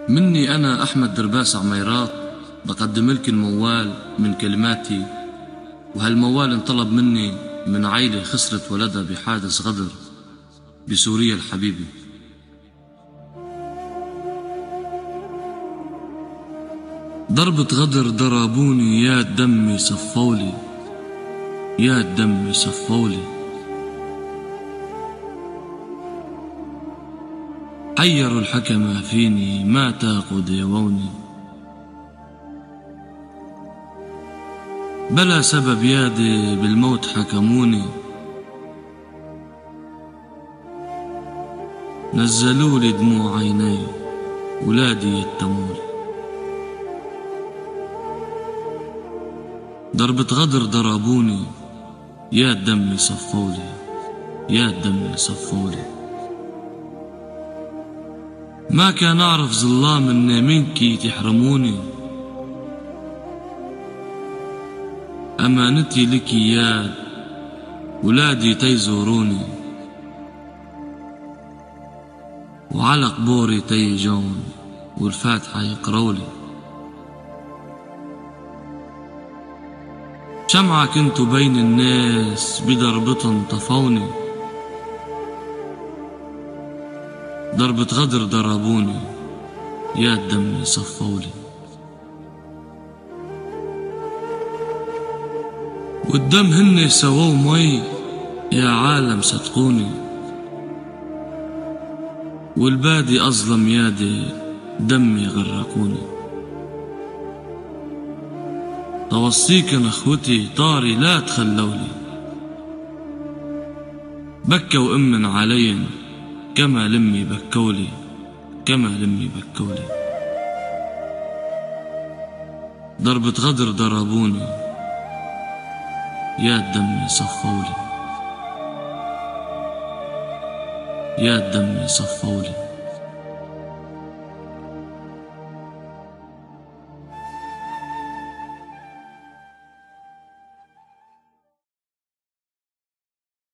مني أنا أحمد درباس عميرات بقدم لك الموال من كلماتي. وهالموال انطلب مني من عيلة خسرت ولدها بحادث غدر بسوريا الحبيبة. ضربة غدر ضربوني، يا دمي صفولي، يا دمي صفولي. حيروا الحكمة فيني، ما تاقوا ديووني. بلا سبب يادي بالموت حكموني. نزلولي دموع عيني، ولادي يتموني. ضربة غدر ضربوني، يا دمي صفولي، يا دمي صفولي. ما كان أعرف ظلام إن منكي تحرموني. أمانتي لك يا ولادي تيزوروني، وعلى قبوري تيجون والفاتحة يقرولي. شمعة كنتو بين الناس بضربة طفوني. ضربة غدر ضربوني، يا دمي صفولي. والدم هن سووا مي، يا عالم صدقوني. والبادي أظلم يادي دمي غرقوني. توصيكن اخوتي طاري لا تخلولي. بكوا أمن علين كما لمي بكولي، كما لمي بكولي. ضربة غدر ضربوني، يا دمي صفولي، يا دمي صفولي.